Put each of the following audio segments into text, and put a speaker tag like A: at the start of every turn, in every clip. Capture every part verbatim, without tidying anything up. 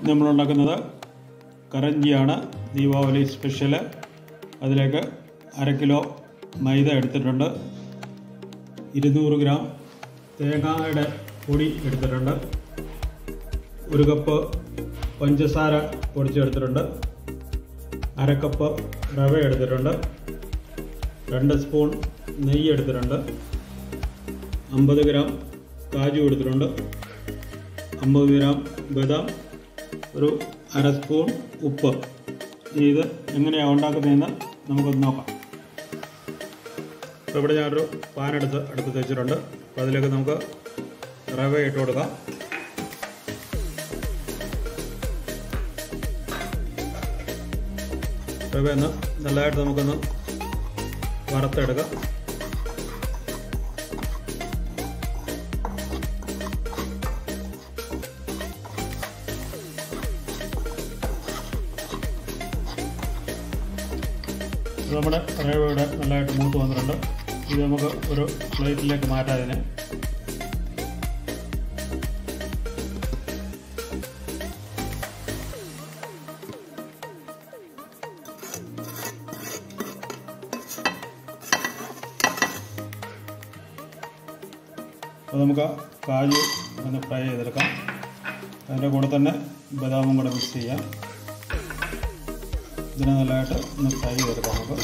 A: നമ്മൾ ഉണ്ടാക്കുന്നത് കറഞ്ചിയാണ്, ദീപാവലി സ്പെഷ്യൽ. അതിലേക്ക് അര കിലോ മൈദ എടുത്തിട്ടുണ്ട്, ഇരുന്നൂറ് ഗ്രാം തേങ്ങയുടെ പൊടി എടുത്തിട്ടുണ്ട്, ഒരു കപ്പ് പഞ്ചസാര പൊടിച്ചെടുത്തിട്ടുണ്ട്, അര കപ്പ് റവ എടുത്തിട്ടുണ്ട്, രണ്ട് സ്പൂൺ നെയ്യ് എടുത്തിട്ടുണ്ട്, അമ്പത് ഗ്രാം കാജു എടുത്തിട്ടുണ്ട്, അമ്പത് ഗ്രാം ബദാം, ഒരു അര സ്പൂൺ ഉപ്പ്. ഇത് എങ്ങനെയാണ് ഉണ്ടാക്കുന്നതെന്ന് നമുക്കൊന്ന് നോക്കാം. ഇപ്പോൾ ഇവിടെ ഞാനൊരു പാനെടുത്ത് അടുത്ത് വെച്ചിട്ടുണ്ട്. അപ്പോൾ അതിലേക്ക് നമുക്ക് റവ ഇട്ട് കൊടുക്കാം. റവ ഒന്ന് നല്ലതായിട്ട് നമുക്കൊന്ന് വറുത്തെടുക്കാം. നമ്മുടെ റവ ഇവിടെ നല്ലതായിട്ട് മൂത്ത് വന്നിട്ടുണ്ട്. ഇത് നമുക്ക് ഒരു പ്ലേറ്റിലേക്ക് മാറ്റാം. അതിനെ അപ്പോൾ നമുക്ക് കാജു ഒന്ന് ഫ്രൈ ചെയ്തെടുക്കാം. അതിൻ്റെ കൂടെ തന്നെ ബദാമും കൂടെ മിക്സ് ചെയ്യാം. ഇതിനെ നല്ലതായിട്ട് ഒന്ന് ഫ്രൈ ചെയ്തെടുക്കാം നമുക്ക്.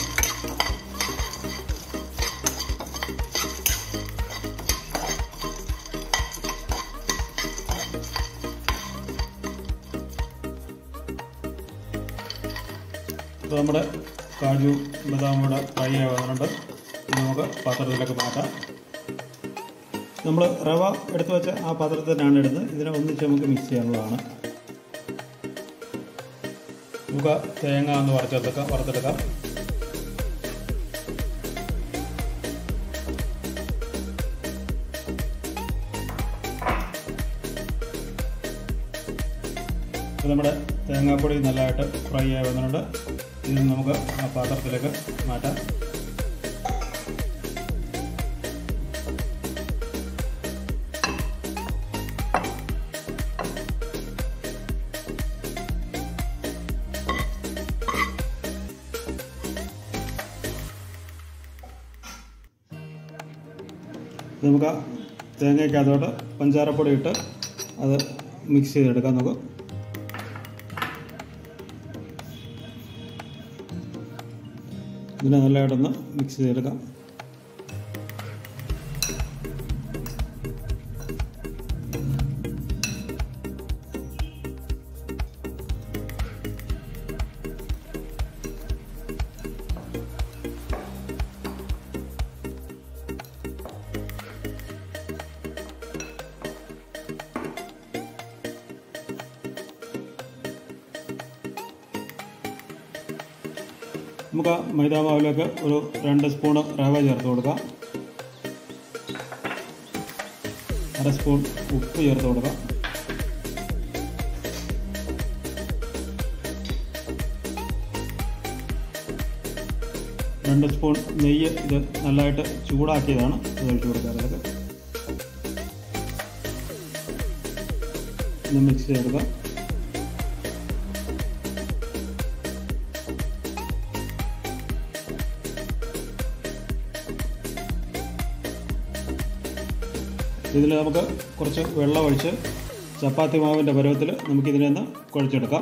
A: ഇപ്പോൾ നമ്മുടെ കാജു ബദാമും കൂടെ ഫ്രൈ ആവുന്നുണ്ട്. ഇത് നമുക്ക് പാത്രത്തിലേക്ക് മാറ്റാം. നമ്മൾ റവ എടുത്ത് വെച്ച ആ പാത്രത്തിനാണ് എടുത്ത് ഇതിനെ ഒന്നിച്ച് നമുക്ക് മിക്സ് ചെയ്യാനുള്ളതാണ്. നമുക്ക് തേങ്ങ ഒന്ന് വറുത്തെടുക്കാം വറുത്തെടുക്കാം അപ്പോൾ നമ്മുടെ തേങ്ങാപ്പൊടി നല്ലതായിട്ട് ഫ്രൈ ആയി വന്നിട്ടുണ്ട്. ഇത് നമുക്ക് ആ പാത്രത്തിലേക്ക് മാറ്റാം. നമുക്ക് ആ തേങ്ങയ്ക്കകത്തോട്ട് പഞ്ചാരപ്പൊടി ഇട്ട് അത് മിക്സ് ചെയ്തെടുക്കാം. നമുക്ക് ഇതിനെ നല്ലതായിട്ടൊന്ന് മിക്സ് ചെയ്തെടുക്കാം. നമുക്ക് മൈദാ മാവിലേക്ക് ഒരു രണ്ട് സ്പൂണ് റവ ചേർത്ത് കൊടുക്കാം. അര സ്പൂൺ ഉപ്പ് ചേർത്ത് കൊടുക്കാം. രണ്ട് സ്പൂൺ നെയ്യ് ഇത് നല്ലതായിട്ട് ചൂടാക്കിയതാണ്, അത് ഒഴിച്ച് കൊടുക്കാം. അതിലേക്ക് ഇത് മിക്സ് ചെയ്തെടുക്കാം. ഇതിൽ നമുക്ക് കുറച്ച് വെള്ളം ഒഴിച്ച് ചപ്പാത്തി മാവിൻ്റെ പരുവത്തിൽ നമുക്കിതിനെ ഒന്ന് കുഴച്ചെടുക്കാം.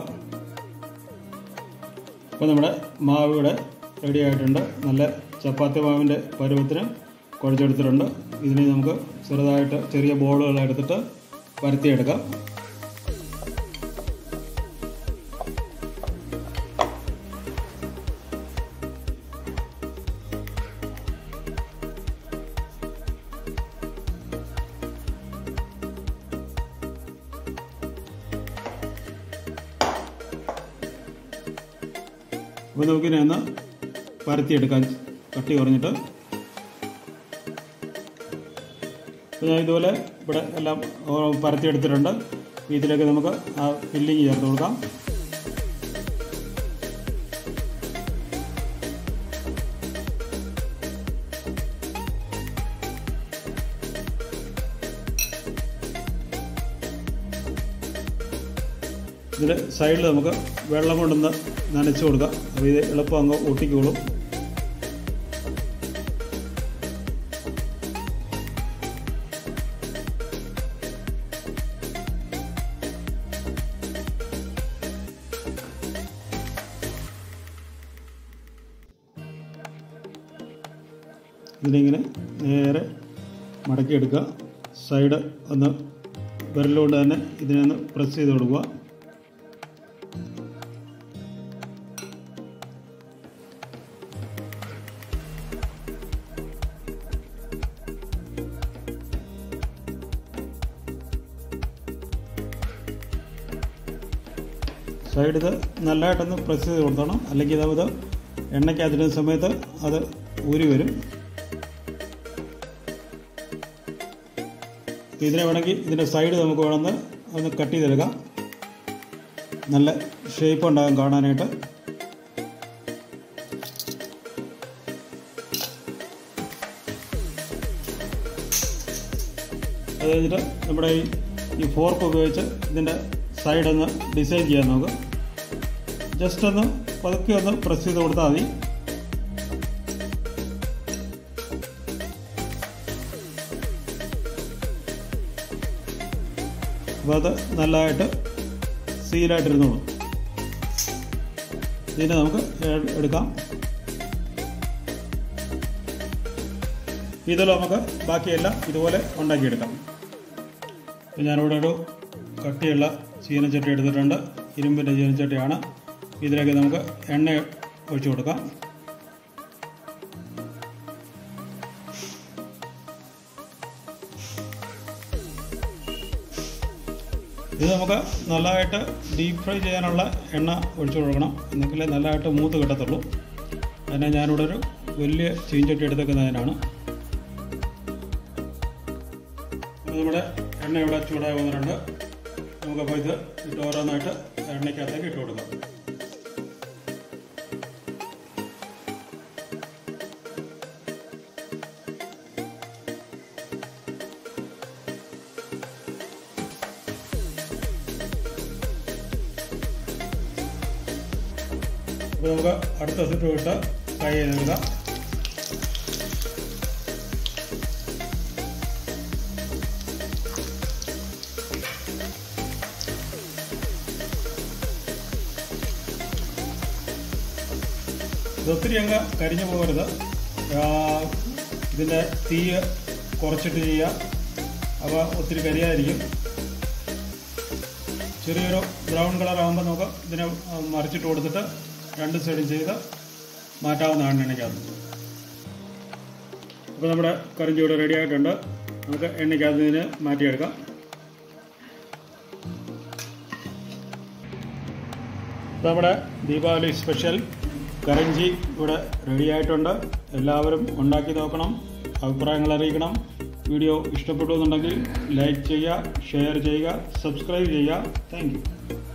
A: അപ്പോൾ നമ്മുടെ മാവ് ഇവിടെ റെഡി ആയിട്ടുണ്ട്. നല്ല ചപ്പാത്തി മാവിൻ്റെ പരുവത്തിന് കുഴച്ചെടുത്തിട്ടുണ്ട്. ഇതിനെ നമുക്ക് ചെറുതായിട്ട് ചെറിയ ബോളുകൾ എടുത്തിട്ട് പരത്തിയെടുക്കാം. അപ്പോൾ നമുക്കിനെ ഒന്ന് പരത്തിയെടുക്കാൻ, കട്ടി കുറഞ്ഞിട്ട്. അപ്പോൾ ഞാൻ ഇതുപോലെ ഇവിടെ എല്ലാം പരത്തിയെടുത്തിട്ടുണ്ട്. ഇതിലേക്ക് നമുക്ക് ആ ഫില്ലിങ് ചേർത്ത് കൊടുക്കാം. ഇതിൽ സൈഡിൽ നമുക്ക് വെള്ളം കൊണ്ടൊന്ന് നനച്ച് കൊടുക്കാം. അപ്പോൾ ഇത് എളുപ്പം അങ്ങ് ഒട്ടിക്കോളും. ഇതിനിങ്ങനെ നേരെ മടക്കിയെടുക്കുക. സൈഡ് ഒന്ന് വിരലുകൊണ്ട് തന്നെ ഇതിനെ ഒന്ന് പ്രസ് ചെയ്ത് കൊടുക്കുക. സൈഡ് ഇത് നല്ലതായിട്ടൊന്ന് പ്രസ് ചെയ്ത് കൊടുക്കണം, അല്ലെങ്കിൽ അത് എണ്ണയ്ക്കകത്തിടുന്ന സമയത്ത് അത് ഊരി വരും. ഇതിനെ വേണമെങ്കിൽ ഇതിൻ്റെ സൈഡ് നമുക്ക് വേണമെന്ന് ഒന്ന് കട്ട് ചെയ്തെടുക്കാം. നല്ല ഷേപ്പ് ഉണ്ടാകും കാണാനായിട്ട്. അത് കഴിഞ്ഞിട്ട് നമ്മുടെ ഈ ഈ ഫോർക്ക് ഉപയോഗിച്ച് ഇതിൻ്റെ സൈഡൊന്ന് ഡിസൈൻ ചെയ്യാൻ നോക്കുക. ജസ്റ്റ് ഒന്ന് പതുക്കെ ഒന്ന് പ്രസ് ചെയ്ത് കൊടുത്താൽ മതി. അപ്പോൾ അത് നല്ലതായിട്ട് സീലായിട്ടിരുന്നോളും. ഇതിനെ നമുക്ക് എടുക്കാം. ഇതിൽ നമുക്ക് ബാക്കിയെല്ലാം ഇതുപോലെ ഉണ്ടാക്കിയെടുക്കാം. ഞാനിവിടെ ഒരു കട്ടിയുള്ള ചീനച്ചട്ടി എടുത്തിട്ടുണ്ട്. ഇരുമ്പിൻ്റെ ചീനച്ചട്ടിയാണ്. ഇതിലേക്ക് നമുക്ക് എണ്ണ ഒഴിച്ചു കൊടുക്കാം. ഇത് നമുക്ക് നല്ലതായിട്ട് ഡീപ്പ് ഫ്രൈ ചെയ്യാനുള്ള എണ്ണ ഒഴിച്ചു കൊടുക്കണം, എന്നെങ്കിലേ നല്ലതായിട്ട് മൂത്ത് കിട്ടത്തുള്ളൂ. അതിനെ ഞാനിവിടെ ഒരു വലിയ ചീനച്ചട്ടി എടുത്തേക്കുന്നതിനാണ്. നമ്മുടെ എണ്ണ ഇവിടെ ചൂടായി വന്നിട്ടുണ്ട്. നമുക്കപ്പോൾ ഇത് ഇട്ട് ഓരോന്നായിട്ട് എണ്ണയ്ക്കകത്തേക്ക് ഇട്ട് കൊടുക്കാം. അപ്പോൾ നമുക്ക് അടുത്ത സെറ്റ് ഇട്ട് ഫ്രൈ ചെയ്തെടുക്കാം. ഒത്തിരി അങ്ങ് കരിഞ്ഞു പോകരുത്. ഇതിൻ്റെ തീ കുറച്ചിട്ട് ചെയ്യുക, അപ്പോൾ ഒത്തിരി കരിയായിരിക്കും. ചെറിയൊരു ബ്രൗൺ കളർ ആകുമ്പോൾ നമുക്ക് ഇതിനെ മറിച്ചിട്ട് കൊടുത്തിട്ട് രണ്ട് സൈഡും ചെയ്ത് മാറ്റാവുന്നതാണ് എണ്ണയ്ക്കകത്ത്. അപ്പോൾ നമ്മുടെ കറിഞ്ചി ഇവിടെ റെഡി ആയിട്ടുണ്ട്. നമുക്ക് എണ്ണയ്ക്കകത്ത് ഇതിനെ മാറ്റിയെടുക്കാം. നമ്മുടെ ദീപാവലി സ്പെഷ്യൽ കറിഞ്ചി ഇവിടെ റെഡി ആയിട്ടുണ്ട്. എല്ലാവരും ഉണ്ടാക്കി നോക്കണം, അഭിപ്രായങ്ങൾ അറിയിക്കണം. വീഡിയോ ഇഷ്ടപ്പെട്ടു എന്നുണ്ടെങ്കിൽ ലൈക്ക് ചെയ്യുക, ഷെയർ ചെയ്യുക, സബ്സ്ക്രൈബ് ചെയ്യുക. Thank U.